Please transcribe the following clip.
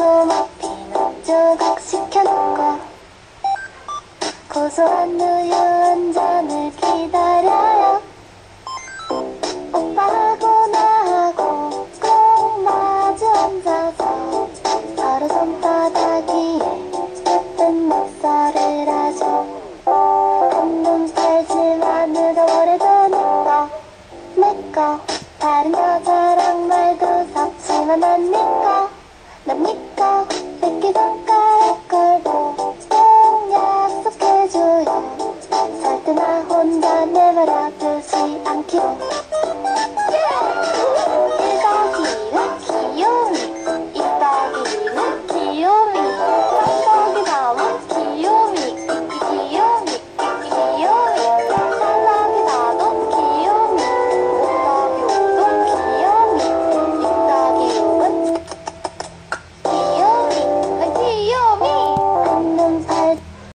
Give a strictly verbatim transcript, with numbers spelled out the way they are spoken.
달콤한 피넛 조각 시켜놓고 고소한 우유 한 잔을 기다려요. 오빠하고 나하고 꼭 마주 앉아서 서로 손바닥 위에 예쁜 목소리를 하죠. 한눈 팔지만 누가 뭐래도 내꺼 내꺼 다른 여자랑 말도 섞지만 난 니꺼 난 니꺼 새끼 손가락 걸고 꼭 약속해줘요. 절대 나 혼자 내버려두지 않기로.